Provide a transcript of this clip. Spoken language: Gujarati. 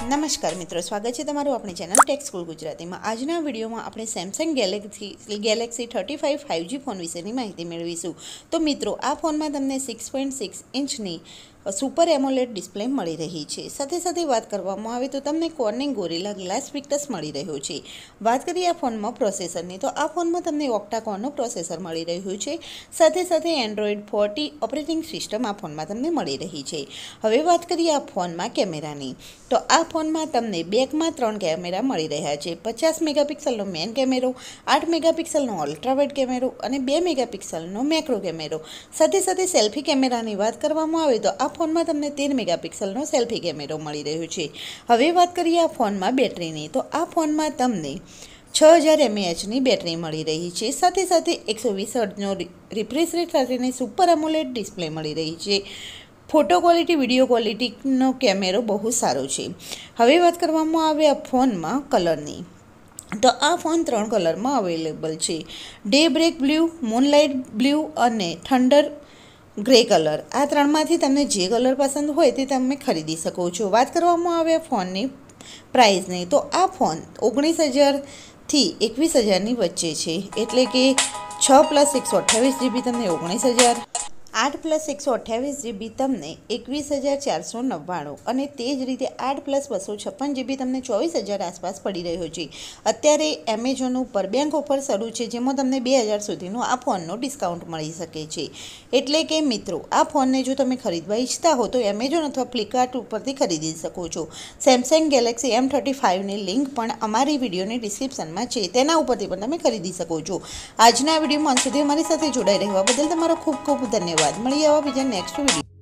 નમસ્કાર મિત્રો, સ્વાગત છે તમારું આપણી ચેનલ ટેક સ્કૂલ ગુજરાતીમાં। આજના વિડીયોમાં આપણે સેમસંગ ગેલેક્સી 35 5G ફોન વિશેની માહિતી મેળવીશું। તો મિત્રો, આ ફોનમાં તમને 6.6 ઇંચની સુપર એમોલેડ ડિસ્પ્લે મળી રહી છે। સાથે સાથે વાત કરવામાં આવે તો તમને કોર્નિંગ ગોરિલા ગ્લાસ ફિક્ટસ મળી રહ્યો છે। વાત કરીએ આ ફોનમાં પ્રોસેસરની, તો આ ફોનમાં તમને ઓક્ટા-કોરનું પ્રોસેસર મળી રહ્યું છે। સાથે સાથે એન્ડ્રોઇડ 14 ઓપરેટિંગ સિસ્ટમ આ ફોનમાં તમને મળી રહી છે। હવે વાત કરીએ આ ફોનમાં કેમેરાની, તો આ ફોનમાં તમને બેકમાં 3 કેમેરા મળી રહ્યા છે। 50 મેગાપિક્સલનો મેઇન કેમેરો, 8 મેગાપિક્સલનો અલ્ટ્રાવાઇડ કેમેરો અને 2 મેગાપિક્સલનો મેક્રો કેમેરો। સાથે સાથે સેલ્ફી કેમેરાની વાત કરવામાં આવે તો આ ફોનમાં તમને 13 મેગાપિક્સલનો સેલ્ફી કેમેરો મળી રહ્યો છે। હવે વાત કરીએ આ ફોનમાં બેટરીની, તો આ ફોનમાં તમને 6000 mAhની બેટરી મળી રહી છે। સાથે સાથે 120 હર્ટ્ઝનો રિફ્રેશ રેટ સાથેની સુપર એમોલેડ ડિસ્પ્લે મળી રહી છે। ફોટો ક્વોલિટી, વિડીયો ક્વોલિટીનો કેમેરો બહુ સારો છે। હવે વાત કરવામાં આવે આ ફોનમાં કલરની, તો આ ફોન 3 કલરમાં અવેલેબલ છે: day break blue, moonlight blue અને થંડર ગ્રે કલર। આ ત્રણમાંથી તમને જે કલર પસંદ હોય તે તમે ખરીદી શકો છો। વાત કરવામાં આવે આ ફોનની પ્રાઇસની, તો આ ફોન 19,000થી 21,000ની વચ્ચે છે, એટલે કે 6 + 128 GB તમને 19,000, 8 + 128 GB તમને 21,499 અને તે જ રીતે 8 + 256 GB તમને 24,000 આસપાસ પડી રહ્યો છે। અત્યારે એમેઝોન ઉપર બેંક ઓફર શરૂ છે, જેમાં તમને 2,000 સુધીનો આ ફોનનો ડિસ્કાઉન્ટ મળી શકે છે। એટલે કે મિત્રો, આ ફોનને જો તમે ખરીદવા ઈચ્છતા હો તો એમેઝોન અથવા ફ્લિપકાર્ટ ઉપરથી ખરીદી શકો છો। સેમસંગ ગેલેક્સી M35ની લિંક પણ અમારી વિડીયોની ડિસ્ક્રિપ્શનમાં છે, તેના ઉપરથી પણ તમે ખરીદી શકો છો। આજના વિડીયોમાં અંત સુધી અમારી સાથે જોડાઈ રહેવા બદલ તમારો ખૂબ ખૂબ ધન્યવાદ। મળીએ આવા બીજા નેક્સ્ટ વિડીયો।